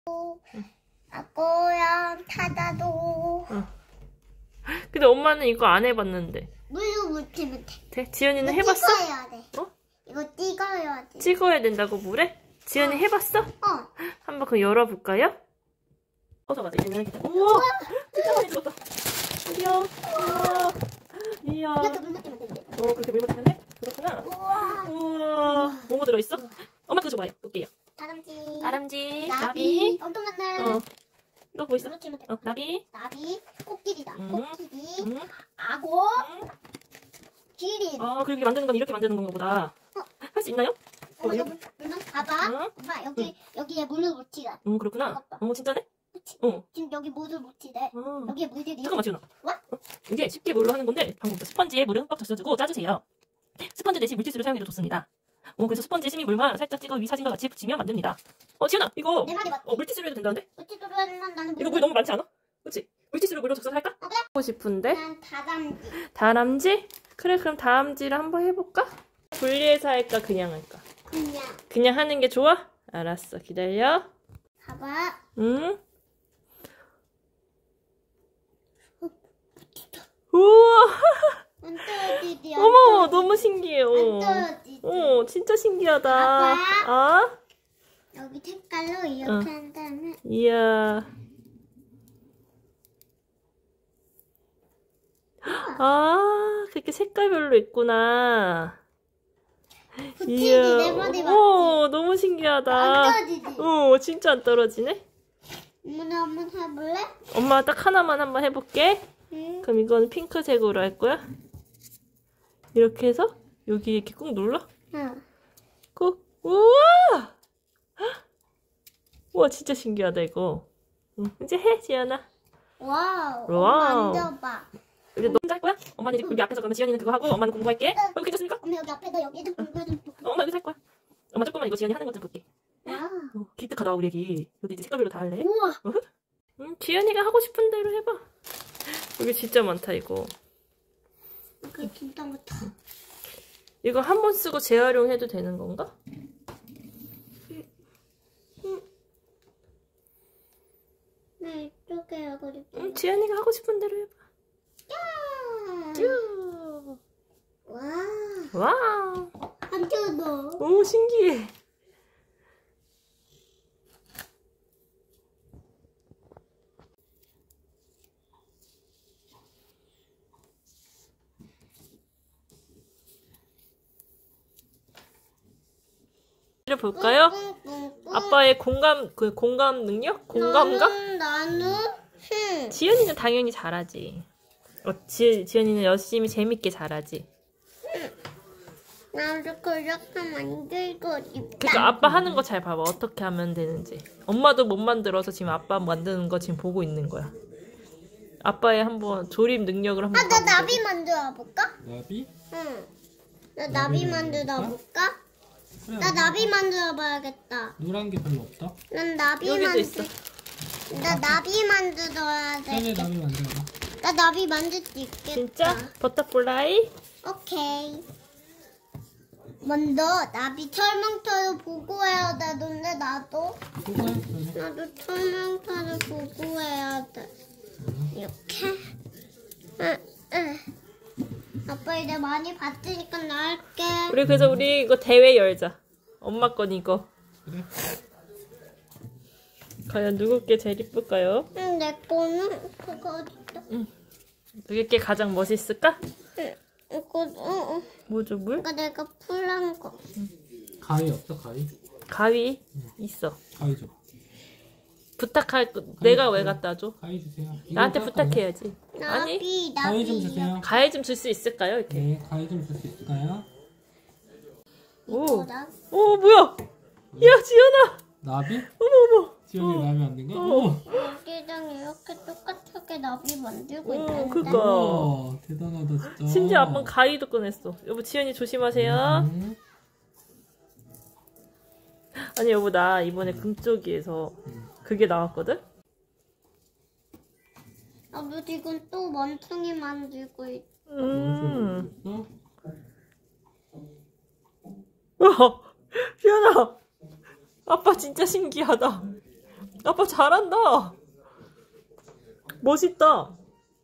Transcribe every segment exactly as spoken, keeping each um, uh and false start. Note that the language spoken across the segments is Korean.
응. 아빠랑 타다도. 응. 근데 엄마는 이거 안 해봤는데. 물로 묻히면 돼. 돼? 지연이는 해봤어? 찍어야 돼. 어? 이거 찍어야 돼. 찍어야 된다고 물에? 지연이 어. 해봤어? 어. 한번 그거 열어볼까요? 어서 가자. 우와! 진짜 많이 들었다. 드디어. 우와. 이야. 이렇게 물 묻히면 돼. 어, 그렇게 물 묻히면 돼? 그렇구나. 우와. 우와. 뭐뭐 들어있어? 엄마 그거 줘봐요. 볼게요. 다람쥐. 다람쥐. 나비. 나비. 엄청 많네. 어. 너 뭐 있어? 물 묻히면 돼. 어, 나비. 나비. 코끼리다. 음. 코끼리. 응. 악어. 응. 기린. 아, 그렇게 만드는 건 이렇게 만드는 건가 보다. 어. 할 수 있나요? 어, 어, 이거 물, 물만 봐봐. 응? 엄마 여기 여기에 물을 묻히다. 응, 그렇구나. 어, 진짜네? 그치? 어. 지금 여기 물을 묻히대. 어. 여기에 물들이. 잠깐만, 지훈아. 뭐? 어? 이게 쉽게 물로 하는 건데, 방법부터 스펀지에 물을 흠뻑 젖혀주고 짜주세요. 스펀지 대신 물티슈를 사용해도 좋습니다. 어, 그래서 스펀지에 시민물만 살짝 찍어 위 사진과 같이 붙이면 만듭니다. 어, 지훈아, 이거 내 말이 맞지? 어, 물티슈로 해도 된다는데? 물티슈로 하면 나는 이거 물 너무 많지 않아? 그치? 물티슈로 물로 적셔서 할까? 어, 그래? 하고 싶은데? 난 다람쥐. 다람쥐? 그래, 그럼 다람쥐를 한번 해볼까? 분리해서 할까, 그냥 할까? 그냥 그냥 하는 게 좋아? 알았어, 기다려. 봐봐. 응? 우와! 안 떨어지지. 안 어머, 떨어지지. 너무 신기해요. 안 떨어지지. 어, 진짜 신기하다. 아빠. 아? 여기 색깔로 이렇게 응. 한 다음에 이야. 아, 그렇게 색깔별로 있구나. 붙이지. 내 머리 맞지? 오, 너무 신기하다. 안 떨어지지. 오, 진짜 안 떨어지네? 엄마 한번 해볼래? 엄마 딱 하나만 한번 해볼게. 응. 그럼 이건 핑크색으로 할 거야. 이렇게 해서 여기 이렇게 꾹 눌러. 응. 꾹. 우와! 우와, 진짜 신기하다, 이거. 응, 이제 해, 지연아. 와우. 와우. 엄마 만져봐. 이제 너 혼자 할 거야? 엄마는 이제 여기 앞에서 그러면 지연이는 그거 하고 엄마는 공부할게. 어, 괜찮습니까? 엄마 여기 앞에다 여기 좀 공부 좀. 어, 엄마 여기서 할 거야. 엄마 조금만 이거 지연이 하는 것 좀 볼게. 와우. 어, 기특하다, 우리 애기. 여기 이제 색깔별로 다 할래. 우와. 응, 지연이가 하고 싶은 대로 해봐. 여기 진짜 많다, 이거. 이거 진짜 못해. 이거 한 번 쓰고 재활용해도 되는 건가? 네, 이쪽에 하고 싶어. 응, 지연이가 하고 싶은 대로 해봐. 야! 쭈. 와. 와우. 한쪽도. 오, 신기해. 볼까요? 아빠의 공감 그 공감 능력? 공감각? 나는, 나는 응. 지연이는 당연히 잘하지. 어, 지, 지연이는 열심히 재밌게 잘하지. 나도 그렇게 만들고 싶다. 그러니까 아빠 하는 거 잘 봐봐. 어떻게 하면 되는지. 엄마도 못 만들어서 지금 아빠 만드는 거 지금 보고 있는 거야. 아빠의 한번 조립 능력을 한번 아, 나 봐보자고. 나비 만들어 볼까? 나비? 응. 나 나비 만들어 볼까? 그래, 나 나비 만들어 봐야겠다. 노란 게 별로 없다. 난 나비 여기도 만들. 있어. 나 나비 만들어야 쟤네 돼. 나비 만들어봐. 나 나비 만들 수 있겠다. 진짜? 버터플라이? 오케이. 먼저 나비 설명서를 보고 해야 되는데 나도 그거 해, 그래. 나도 설명서를 보고 해야 돼. 이렇게. 응, 응. 아빠 이제 많이 봤으니까 나 할게. 우리 그래서 우리 이거 대회 열자. 엄마 건 이거. 그래. 과연 누구께 제일 이쁠까요? 응, 내 거는 그거 있다. 누구께 가장 멋있을까? 응, 이거, 응, 응. 뭐죠, 물? 이거 내가 풀한 거. 가위 없어, 가위? 가위 있어. 가위 줘. 부탁할 거 내가 왜 갖다 줘? 가위 주세요. 이거 나한테 깎아요. 부탁해야지. 아니, 나비, 가위 좀 나비. 주세요. 가위 좀 줄 수 있을까요? 이렇게. 네, 가위 좀 줄 수 있을까요? 오, 이거랑. 오 뭐야? 야, 지연아. 나비? 어머 어머. 지연이 나비 만든 거? 어. 오! 여기랑 이렇게 똑같게 나비 만들고 어, 있는데. 그니까. 우와, 대단하다, 진짜. 심지어 아빠는 가위도 꺼냈어. 여보, 지연이 조심하세요. 음. 아니 여보, 나 이번에 금쪽이에서 그게 나왔거든? 나도 지금 또 원숭이 만들고 있. 음. 어? 와, 지연아. 아빠 진짜 신기하다. 아빠 잘한다. 멋있다.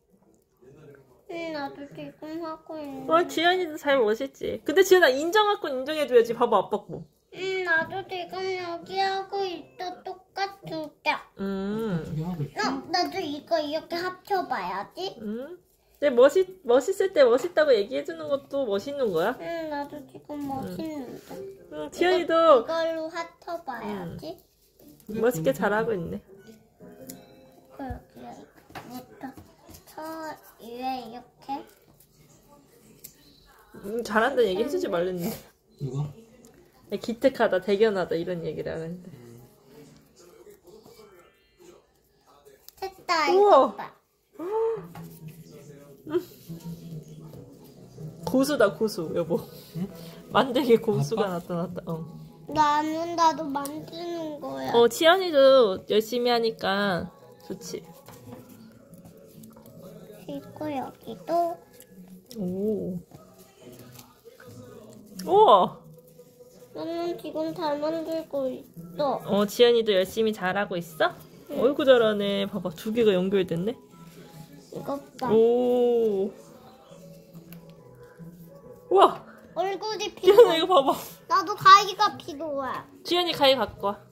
응, 나도 지금 하고 있는데. 어, 지연이도 잘 멋있지. 근데 지연아 인정할 건 인정해줘야지. 봐봐 아빠 거. 응, 나도 지금 여기 하고 있어. 똑같을게. 음. 어떻게 하고 있어? 어, 나도 이거 이렇게 합쳐봐야지. 음. 근데 멋있 멋있을 때 멋있다고 얘기해주는 것도 멋있는 거야. 응, 나도 지금 멋있는데. 응, 지연이도 이걸로 합쳐봐야지. 그래, 멋있게 그래. 잘하고 있네. 그렇게 이부터 저 위에 이렇게. 음, 잘한다는 얘기 해주지 말랬는데. 누가? 기특하다, 대견하다 이런 얘기를 하는데. 됐다. 우와. 이거 봐. 고수다 고수 여보. 응? 만들기 고수가 아빠? 나타났다. 어. 나는 나도 만드는 거야. 어 지연이도 열심히 하니까 좋지. 그리고 여기도. 오. 우와. 나는 지금 잘 만들고 있어. 어 지연이도 열심히 잘하고 있어? 어이구 잘하네. 봐봐 두 개가 연결됐네. 이것 봐. 오. 우와. 얼굴이 지연아 필요해. 이거 봐봐. 나도 가위가 필요해. 지연이 가위 갖고 와.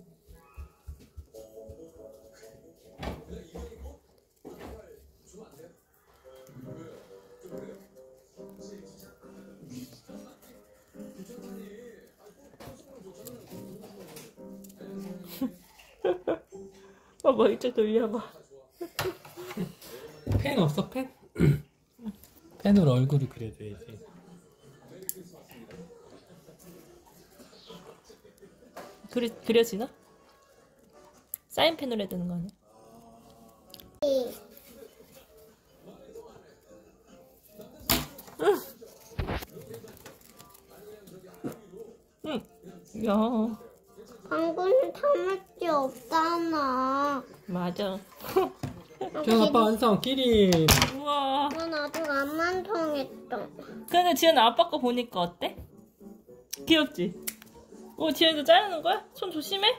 봐봐 이쪽 돌려봐. 펜 없어 펜? 펜으로 얼굴을 그려줘야지. 그리, 그려지나? 사인펜으로 해야 되는 거 아니야? 응. 응. 야. 방구는 담을 게 없잖아. 맞아. 지연 아빠 완성 기린. 우와. 난 아직 안 완성했어. 근데 지연아 아빠 거 보니까 어때? 귀엽지? 오 지연이도 자르는 거야? 손 조심해.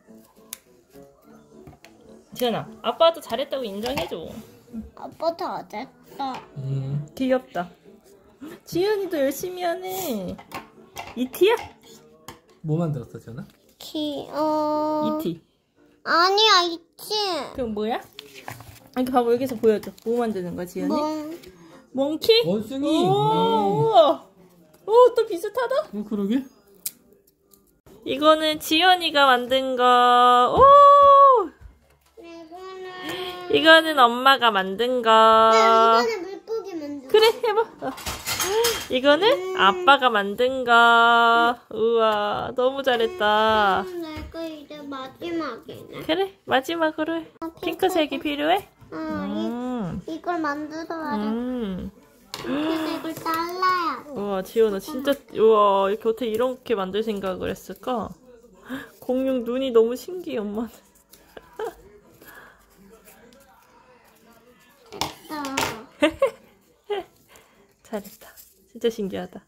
지연아 아빠도 잘했다고 인정해줘. 아빠 다 됐다. 음. 귀엽다. 지연이도 열심히 하네. 이티야? 뭐 만들었어 지연아? 키, 어. 이티. 아니야, 있지. 그럼 뭐야? 이렇게 봐봐 여기서 보여줘. 뭐 만드는 거야 지연이? 멍. 몽키? 원숭이. 오, 오. 우와. 오, 또 비슷하다? 어 그러게? 이거는 지연이가 만든 거. 오! 이거는. 이거는 엄마가 만든 거. 네, 이거는 물고기 만들. 그래, 해봐. 어. 이거는 아빠가 만든 거. 우와, 너무 잘했다. 음, 내가 이제 마지막이네. 그래, 마지막으로 해. 핑크색이 필요해? 어, 음. 이, 이걸 만들어야 돼. 음. 핑크색을 잘라야 돼. 우와, 지연아, 진짜, 우와, 이렇게 어떻게 이렇게 만들 생각을 했을까? 공룡 눈이 너무 신기해, 엄마는. 어. 잘했다. 진짜 신기하다.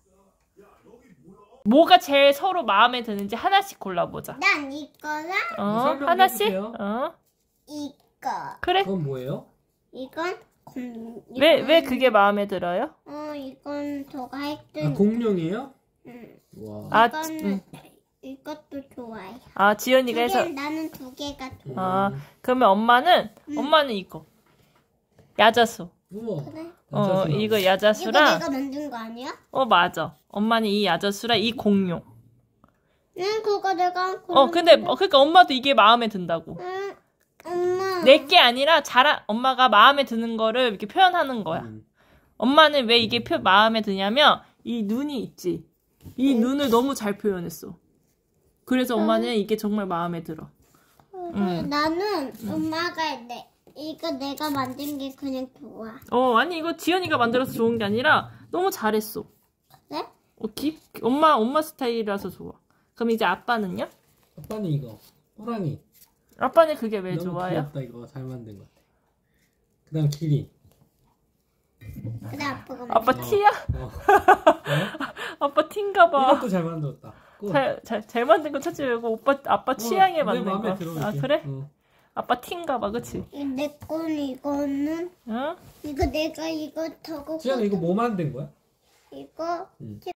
뭐가 제일 서로 마음에 드는지 하나씩 골라보자. 난 이거랑 어, 설명해 하나씩? 주세요. 어, 이거. 그래. 그건 뭐예요? 이건 공. 왜, 이건- 왜 그게 마음에 들어요? 어, 이건 저가 아 했던. 공룡이에요? 응. 와. 아, 이거는 음. 이것도 좋아해. 아, 두 지연이가 해서. 개, 나는 두 개가 좋아. 아, 그러면 엄마는, 음. 엄마는 이거. 야자수. 우와. 그래? 어, 야자수. 이거 이거 야자수랑, 내가 만든 거 아니야? 어, 맞아. 엄마는 이 야자수랑 이 공룡. 응, 그거 내가. 어, 근데, 어, 그러니까 엄마도 이게 마음에 든다고. 응, 엄마. 내게 아니라, 잘, 엄마가 마음에 드는 거를 이렇게 표현하는 거야. 음. 엄마는 왜 이게 표, 마음에 드냐면, 이 눈이 있지. 이 눈을 너무 잘 표현했어. 그래서 엄마는 이게 정말 마음에 들어. 음. 나는 엄마가 내 이거 내가 만든 게 그냥 좋아. 어, 아니, 이거 지연이가 만들어서 좋은 게 아니라, 너무 잘했어. 그래? 어, 기, 엄마, 엄마 스타일이라서 좋아. 그럼 이제 아빠는요? 아빠는 이거 호랑이. 아빠는 그게 왜 너무 좋아요? 귀엽다 이거 잘 만든 것 같아. 그다음 기린. 그래 아빠가 만든 아빠 어. 티야? 어. 아빠 티인가 봐. 이것도 잘 만들었다. 꿀. 잘, 잘, 잘 만든 거 찾지 말고 오빠 아빠 취향에 어, 맞는 내 마음에 거. 들어, 아 이게. 그래? 어. 아빠 티인가 봐, 그치? 내 건 이거는 응? 이거 내가 이거 타고 지안아 이거 뭐 만든 거야? 이거 응.